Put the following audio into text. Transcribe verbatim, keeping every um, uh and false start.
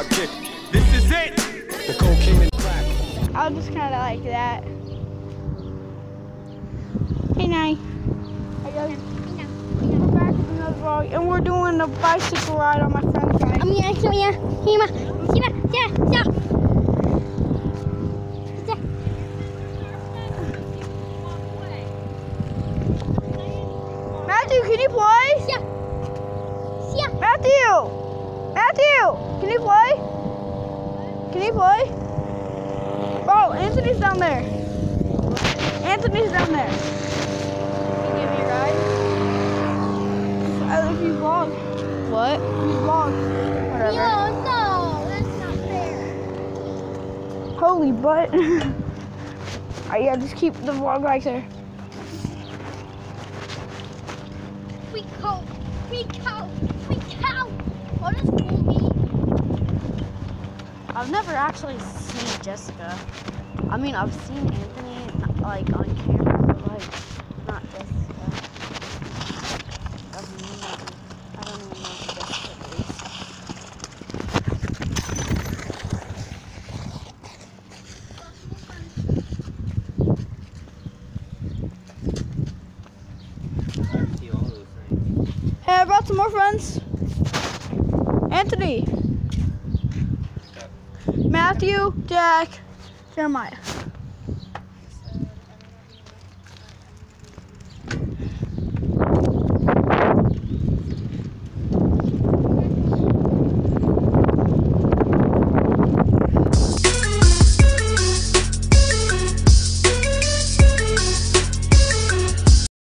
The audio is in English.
This is it. The cocaine and crack. I was just kind of like that. Hey, Nye. I got him. We're back with another vlog, and we're doing a bicycle ride on my friend's bike. I'm gonna show you. Hey, ma. See ma. Yeah, yeah. Matthew, can you play? Yeah. Yeah. Matthew! Matthew! Can you play? Can you play? Oh, Anthony's down there. Anthony's down there. Can you give me a ride? I if you vlog. What? If you vlog. Whatever. No, no, that's not fair. Holy butt. Alright, yeah, just keep the vlog right there. We go. We go. We go. What does cool mean? I've never actually seen Jessica. I mean, I've seen Anthony like on camera, but like not Jessica. Doesn't mean nothing. I don't even know who Jessica is. Hey, I brought some more friends. Anthony. Matthew, Jack, Jeremiah.